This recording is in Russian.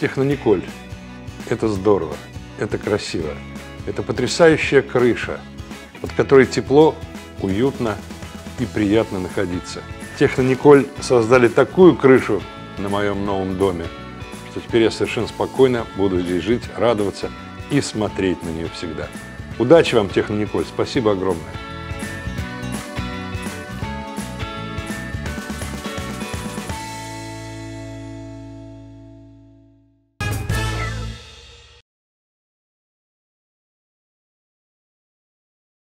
Технониколь – это здорово, это красиво, это потрясающая крыша, под которой тепло, уютно и приятно находиться. Технониколь создали такую крышу на моем новом доме, что теперь я совершенно спокойно буду здесь жить, радоваться и смотреть на нее всегда. Удачи вам, Технониколь, спасибо огромное.